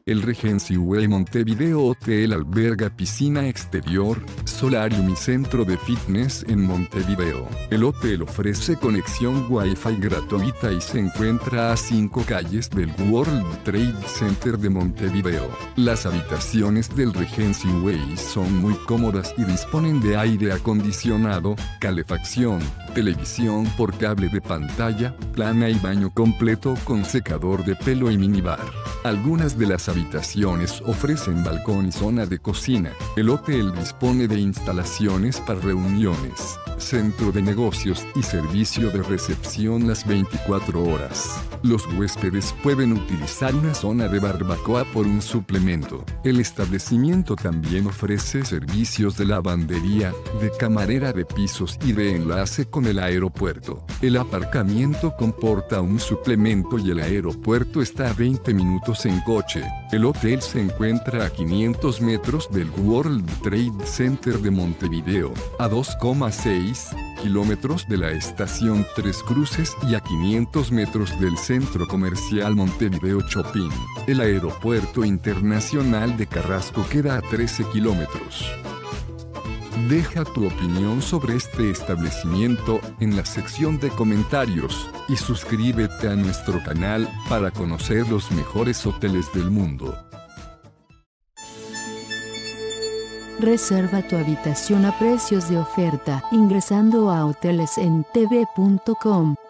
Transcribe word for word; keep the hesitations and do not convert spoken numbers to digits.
El Regency Way Montevideo Hotel alberga piscina exterior, solarium y centro de fitness en Montevideo. El hotel ofrece conexión Wi-Fi gratuita y se encuentra a cinco calles del World Trade Center de Montevideo. Las habitaciones del Regency Way son muy cómodas y disponen de aire acondicionado, calefacción, televisión por cable de pantalla plana y baño completo con secador de pelo y minibar. Algunas de las habitaciones ofrecen balcón y zona de cocina. El hotel dispone de instalaciones para reuniones, centro de negocios y servicio de recepción las veinticuatro horas. Los huéspedes pueden utilizar una zona de barbacoa por un suplemento. El establecimiento también ofrece servicios de lavandería, de camarera de pisos y de enlace con el aeropuerto. El aparcamiento comporta un suplemento y el aeropuerto está a veinte minutos en coche. El hotel se encuentra a quinientos metros del World Trade Center de Montevideo, a dos coma seis kilómetros de la estación Tres Cruces y a quinientos metros del centro comercial Montevideo Shopping. El aeropuerto internacional de Carrasco queda a trece kilómetros. Deja tu opinión sobre este establecimiento en la sección de comentarios y suscríbete a nuestro canal para conocer los mejores hoteles del mundo. Reserva tu habitación a precios de oferta ingresando a hoteles en t v punto com.